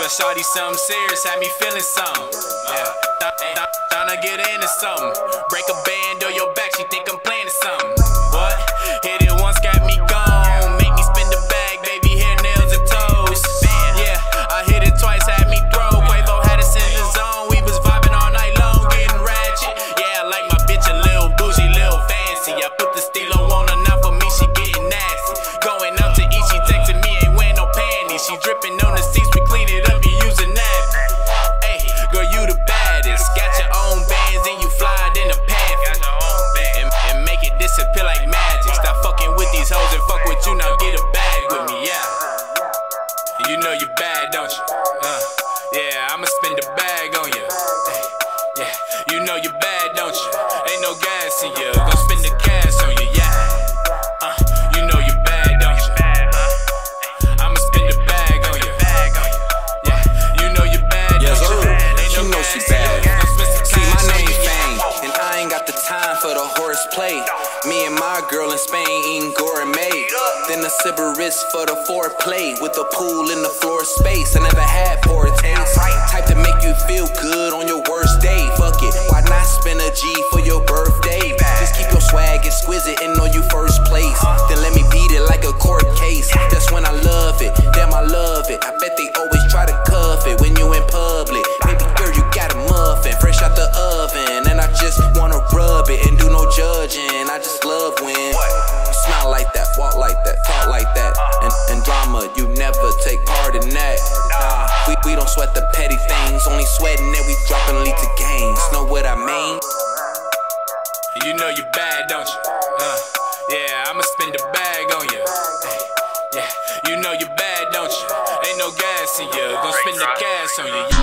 But shawty something serious, had me feeling something. Yeah, tryna get into something. Break a band on your back, she think I'm playing something. What? Hit it once, got me gone. Make me spin the bag, baby, hair, nails, and toes. Yeah, I hit it twice, had me throw. Quavo had us in the zone. We was vibing all night long, getting ratchet. Yeah, I like my bitch a little bougie, little fancy. I put the stilo on her, not for me, she getting nasty. Going up to eat, she texting me, ain't wearing no panties. She dripping on the seats, we clean it up, you using napkin. Hey, girl, you the baddest. Got your own bands and you fly it in a pamphlet. And make it disappear like magic. Stop fucking with these hoes and fuck with you, now get a bag with me, yeah. You know you bad, don't you? Yeah, I'ma spend the bag on you. Yeah, you know you bad, don't you? Ain't no gas in you, gon' spend the cash on you, yeah. You know you bad, don't you? I'ma spend the bag on you. Yeah, you know you bad, don't you? Ain't no gas in you. See, my name Fame, and I ain't got the time for the horseplay. Me and my girl in Spain eating gourmet. Then a Sybaris for the foreplay. With a pool in the floor space. I never had poor taste. Type to make you feel good on your worst day. Fuck it, why not spend a G for your birthday? Just keep your swag exquisite and know you first place. Then let me beat it like a court case. That's when I love it, damn I love it. I bet they always try to cuff it when you in public. Baby girl, you got a muffin, fresh out the oven. And I just wanna rub it and do no judging. I just love when you smile like that, walk like that, talk like that. And drama, you never take part in that. Nah, we don't sweat the petty things, only sweating that we dropping lead to gains. Know what I mean? You know you bad, don't you? Yeah, I'ma spend the bag on you. Yeah, you know you bad, don't you? Ain't no gas in you, gon' spend the cash on you.